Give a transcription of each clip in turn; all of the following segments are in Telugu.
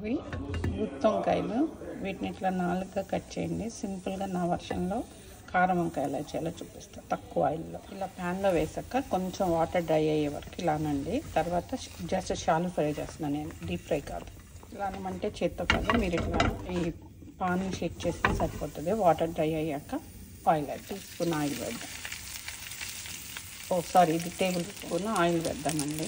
ఇవి గుత్తి వంకాయలు. వీటిని ఇట్లా 4గా కట్ చేయండి. సింపుల్గా నా వర్షన్లో కారం వంకాయ ఎలా చేయాలో చూపిస్తాను. తక్కువ ఆయిల్లో ఇలా ప్యాన్లో వేసాక కొంచెం వాటర్ డ్రై అయ్యే వరకు ఇలానండి. తర్వాత జస్ట్ షాలో ఫ్రై చేస్తున్నాను నేను, డీప్ ఫ్రై కాదు. ఇలా అనమంటే చేత్తో కాదు, మీరు ఇట్లా ఈ పాన్ షేక్ చేస్తే సరిపోతుంది. వాటర్ డ్రై అయ్యాక ఆయిల్ టీస్పూన్ ఆయిల్ వేద్దాం. సారీ, ఇది టేబుల్ స్పూన్ ఆయిల్ వేద్దామండి.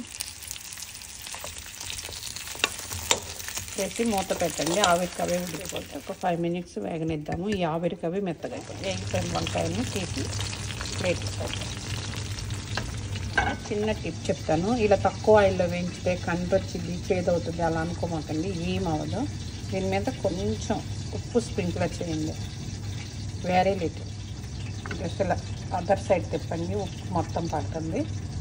వేసి మూత పెట్టండి. ఆవిరికవే ఉడికిపోతాయి. ఒక 5 minutes వేగనిద్దాము. ఈ ఆవిరికవి మెత్తగా అయిపోయి వేగిపోయిన వంకాయలను తీసి ప్లేట్ పెట్టాం. చిన్న టిప్ చెప్తాను, ఇలా తక్కువ ఆయిల్లో వేయించితే కంటొచ్చింది, చేదవుతుంది అలా అనుకోమాకండి. ఏమవ్వదు. దీని మీద కొంచెం ఉప్పు స్ప్రింక్లర్ చేయండి, వేరే లిటిల్. జస్ట్ ఇలా అదర్ సైడ్ తిప్పండి, ఉప్పు మొత్తం పడుతుంది.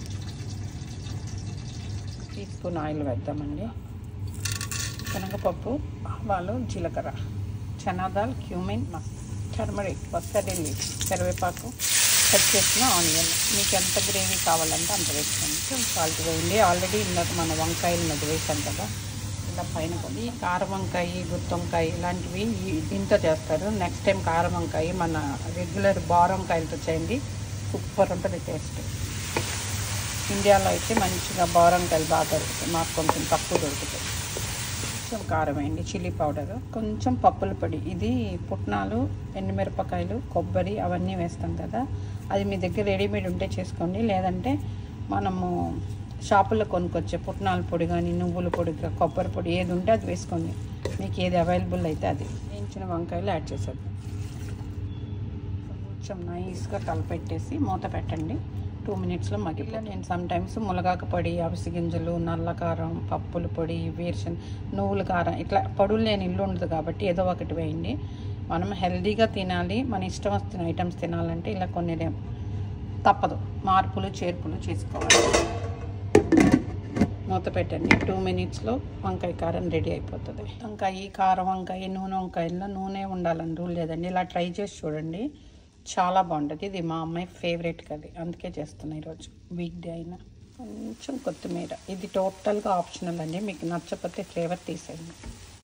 టీస్పూన్ ఆయిల్ వేద్దామండి. శనగపప్పు, ఆవాలు, జీలకర్ర, చనాదాల్, క్యూమిన్, టర్మరిక్, వస్తడి లీవ్స్, కరివేపాకు, కట్ చేసిన ఆనియన్. మీకు ఎంత గ్రేవీ కావాలంటే అంత వేసుకోండి. సాల్ట్ వేయండి. ఆల్రెడీ ఇందాక మన వంకాయలు మీద వేసాం కదా. ఇలా పైన కొన్ని కారం వంకాయ, గుత్తి వంకాయ ఇలాంటివి దీంతో చేస్తారు. నెక్స్ట్ టైం కారం వంకాయ మన రెగ్యులర్ బార్ వంకాయలతో చేయండి, సూపర్ ఉంటుంది టేస్ట్. ఇండియాలో అయితే మంచిగా బార్ వంకాయలు బాగా దొరుకుతాయి, మాకు కొంచెం తక్కువ దొరుకుతాయి. కొంచెం కారం వేయండి, చిల్లీ పౌడరు, కొంచెం పప్పుల పొడి. ఇది పుట్నాలు, ఎండుమిరపకాయలు, కొబ్బరి అవన్నీ వేస్తాం కదా, అది మీ దగ్గర రెడీమేడ్ ఉంటే చేసుకోండి. లేదంటే మనము షాపుల్లో కొనుక్కొచ్చే పుట్నాల పొడి కానీ, నువ్వుల పొడి, కొబ్బరి పొడి ఏది ఉంటే అది వేసుకోండి. మీకు ఏది అవైలబుల్ అయితే అది. వేయించిన వంకాయలు యాడ్ చేసేద్దాం. కొంచెం నైస్గా కలిపెట్టేసి మూత పెట్టండి. 2 minutesలో మగ్గిపోయి. నేను సమ్టైమ్స్ మునగాకు పొడి, అవిసి గింజలు, నల్ల కారం, పప్పుల పొడి, వేరుశనగ, నువ్వుల కారం, ఇట్లా పొడులు లేని ఇల్లు ఉండదు కాబట్టి ఏదో ఒకటి వేయండి. మనం హెల్దీగా తినాలి, మన ఇష్టం వస్తున్న ఐటమ్స్ తినాలంటే ఇలా కొన్ని తప్పదు, మార్పులు చేర్పులు చేసుకోవాలి. మూత పెట్టండి. 2 minutesలో వంకాయ కారం రెడీ అయిపోతుంది. వంకాయ, కారం వంకాయ, నూనె వంకాయల్లో నూనె ఉండాలని రూల్ లేదండి. ఇలా ట్రై చేసి చూడండి, చాలా బాగుంటుంది. ఇది మా అమ్మాయి ఫేవరెట్ కది, అందుకే చేస్తున్నాను ఈరోజు వీక్ డే అయినా. కొంచెం కొత్తిమీర, ఇది టోటల్గా ఆప్షనల్ అండి, మీకు నచ్చకపోతే ఫ్లేవర్ తీసేయండి.